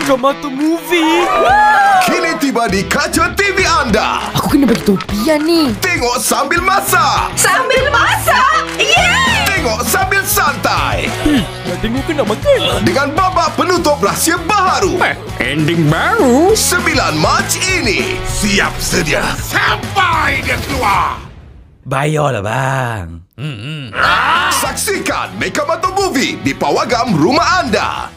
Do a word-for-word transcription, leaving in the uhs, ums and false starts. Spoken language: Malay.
Mekamata Movie. Kini tiba di kaca T V anda. Aku kena bagi topian ni. Tengok sambil masak. Sambil masak? Yeay! Tengok sambil santai. Hmm, nak tengok ke nak makan? Dengan babak penutup rahsia baharu. Eh, ending baru. sembilan Mac ini. Siap sedia. Sampai dia keluar. Bayarlah bang. Saksikan Mekamata Movie di pawagam rumah anda.